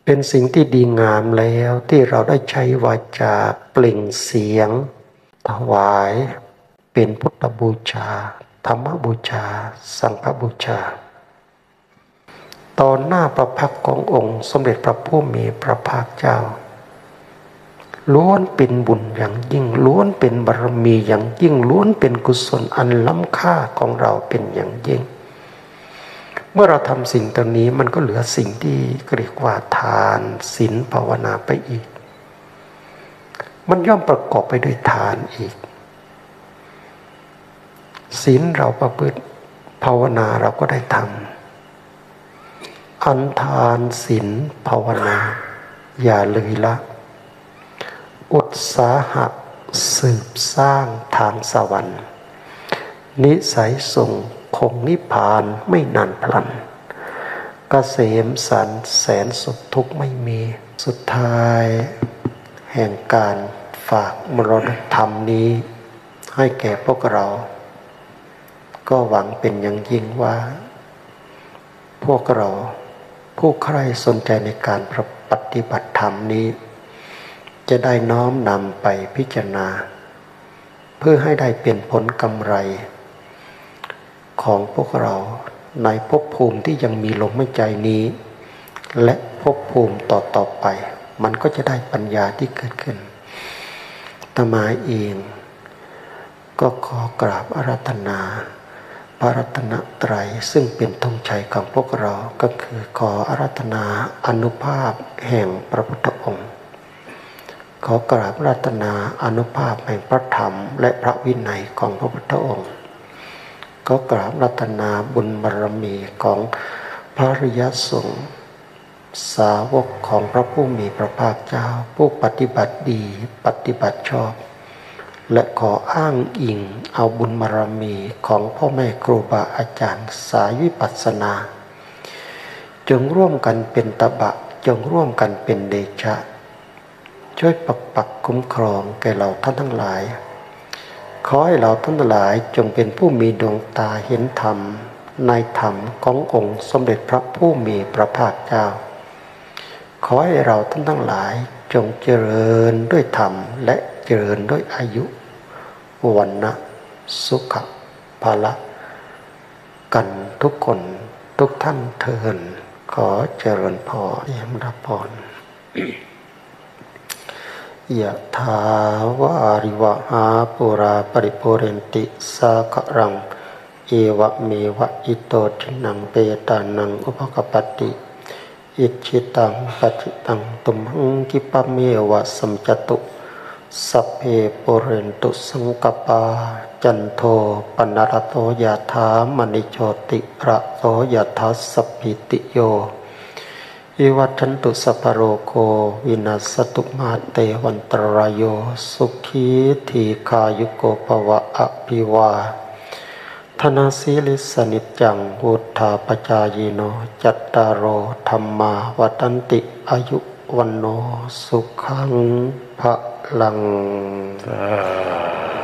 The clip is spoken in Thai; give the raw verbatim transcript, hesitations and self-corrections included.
เป็นสิ่งที่ดีงามแล้วที่เราได้ใช้วาจาเปล่งเสียงถวายเป็นพุทธบูชาธรรมบูชาสังฆบูชาตอนหน้าพระพักตร์ขององค์สมเด็จพระผู้มีพระภาคเจ้าล้วนเป็นบุญอย่างยิ่งล้วนเป็นบารมีอย่างยิ่งล้วนเป็นกุศลอันล้ำค่าของเราเป็นอย่างยิ่งเมื่อเราทำสิ่งตรงนี้มันก็เหลือสิ่งที่เรียกว่าทานศีลภาวนาไปอีกมันย่อมประกอบไปด้วยทานอีกศีลเราประพฤติภาวนาเราก็ได้ทำอันทานศีลภาวนาอย่าเลยละอุตสาหะสืบสร้างทางสวรรค์นิสัยส่งคงนิพพานไม่นานพลันเกษมสันแสนสุขทุกข์ไม่มีสุดท้ายแห่งการฝากมรดกธรรมนี้ให้แก่พวกเราก็หวังเป็นอย่างยิ่งว่าพวกเราผู้ใคร่สนใจในการปฏิบัติธรรมนี้จะได้น้อมนำไปพิจารณาเพื่อให้ได้เป็นผลกำไรของพวกเราในภพภูมิที่ยังมีลมหายใจนี้และภพภูมิต่อต่อไปมันก็จะได้ปัญญาที่เกิดขึ้นอาตมาเองก็ขอกราบอาราธนาพระรัตนตรัยซึ่งเป็นธงชัยของพวกเราก็คือขออาราธนาอานุภาพแห่งพระพุทธองค์ขอกราบอาราธนาอานุภาพแห่งพระธรรมและพระวินัยของพระพุทธองค์ก็กราบอาราธนาบุญบารมีของพระอริยสงฆ์สาวกของพระผู้มีพระภาคเจ้าผู้ปฏิบัติดีปฏิบัติชอบและขออ้างอิงเอาบุญบารมีของพ่อแม่ครูบาอาจารย์สายวิปัสสนาจงร่วมกันเป็นตบะจงร่วมกันเป็นเดชะช่วยปักปักคุ้มครองแก่เราท่านทั้งหลายขอให้เราท่านทั้งหลายจงเป็นผู้มีดวงตาเห็นธรรมในธรรมขององค์สมเด็จพระผู้มีพระภาคเจ้าขอให้เราท่านทั้งหลายจงเจริญด้วยธรรมและเจริญด้วยอายุวันนะสุขภาละกันทุกคนทุกท่านเถิดขอเจริญพรยมรับพรยะถาวาริวหาปุราปริปุเรนติสาครังเอวะเมวะอิโตทินังเปตานังอุปกปติอิจิตังปฏิตังตุมหังคิปะเมวะสัมจตุสัพเพปุเรนตุสังกปาจันโทปนรโตยะถามณิโชติระโตยะทัสสปิติโยวิวัฏันตุสัพพโรโควินัสตุมาเตวันตรายโยสุขีทีขายุโกภวะอภิวาธนาสีลิสนิจจังวุฒาปจายโนจัตตารโอธรรมาวัฏันติอายุวันโนสุขังภะลัง